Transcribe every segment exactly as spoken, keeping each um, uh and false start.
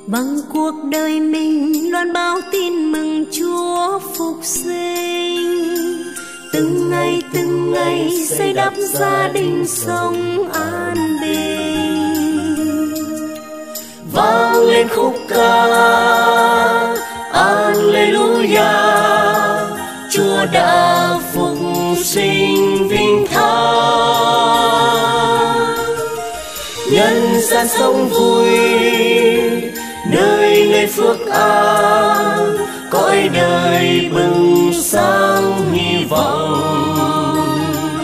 Bằng cuộc đời mình loan báo tin mừng Chúa phục sinh. Từng ngày từng ngày xây đắp gia đình sống an bình. Vang lên khúc ca Alleluia, Chúa đã phục sinh vinh thắng. Nhân gian sống vui nơi nơi phước an, cõi đời bừng sáng hy vọng.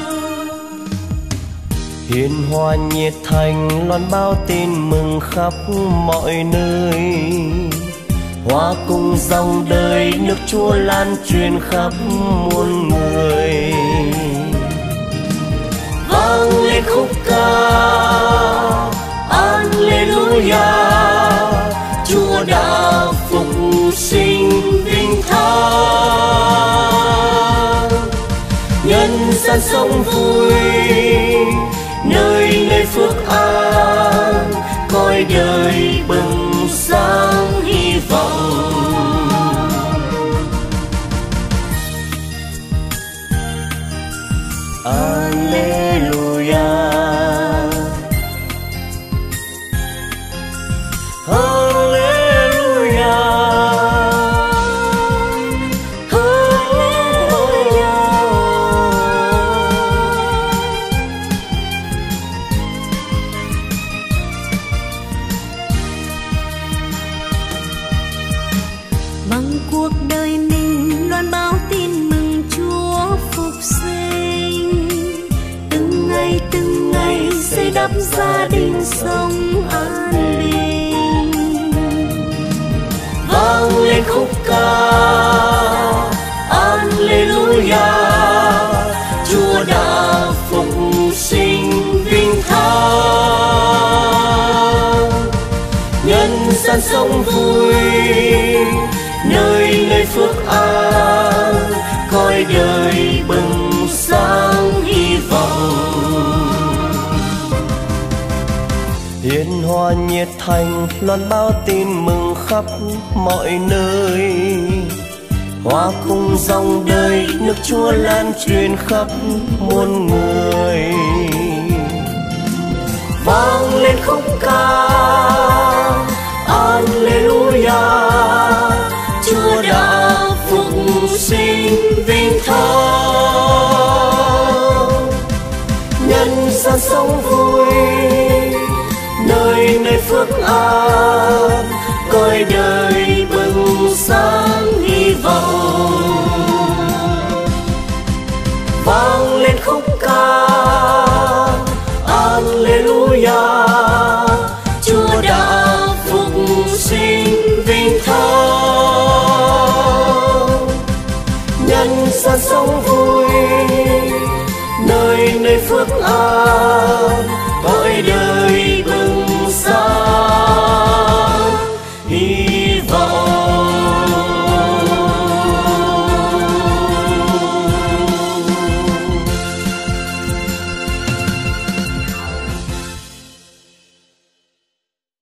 Hiền hòa nhiệt thành loan báo tin mừng khắp mọi nơi. Hòa cùng dòng đời nước Chúa lan truyền khắp muôn người. Vang lên khúc ca Alleluia, Chúa đã phục sinh vinh thắng. Nhân gian sống vui nơi nơi phước an, cõi đời bừng sáng hy vọng. Alleluia, Bằng cuộc đời mình loan báo tin mừng Chúa phục sinh. Từng ngày từng ngày xây đắp gia đình sống an bình. Vang lên khúc ca Alleluia, Chúa đã phục sinh vinh thắng. Nhân gian sống vui nơi nơi phước an, cõi đời bừng sáng hy vọng. hiền hòa nhiệt thành loan báo tin mừng khắp mọi nơi. Hòa cùng dòng đời nước Chúa lan truyền khắp muôn người. Vang lên khúc ca Alleluia, Chúa đã phục sinh vinh thắng. Nhân gian sống vui nơi nơi phước an, cõi đời bừng sáng hy vọng. Vang lên khúc ca Alleluia, Chúa đã phục sinh vinh thắng. Nhân gian sống vui nơi nơi phước an,